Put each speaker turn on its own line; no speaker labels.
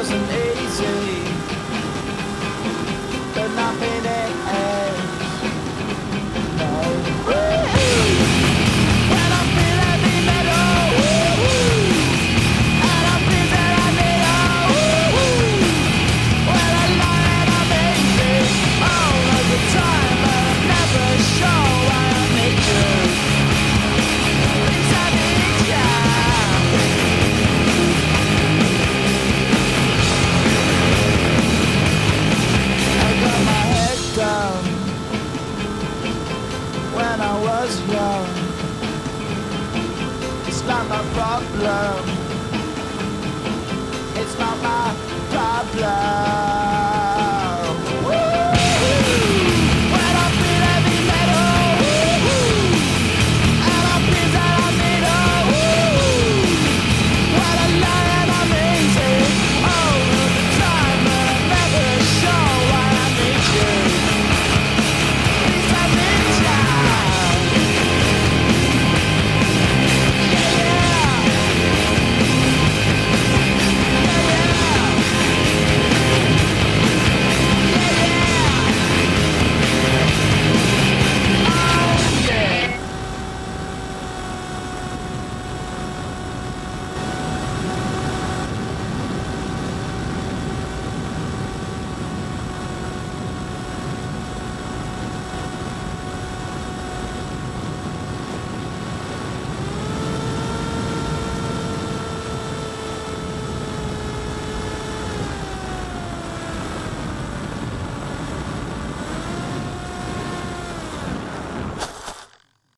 wasn't easy, but nothing is. No. When I feel heavy metal, and I feel that I need when I lie and I'm easy all of the time, but I'm never sure why I need you. Things I need you. I got my head down when I was young. It's not my problem. It's not my problem.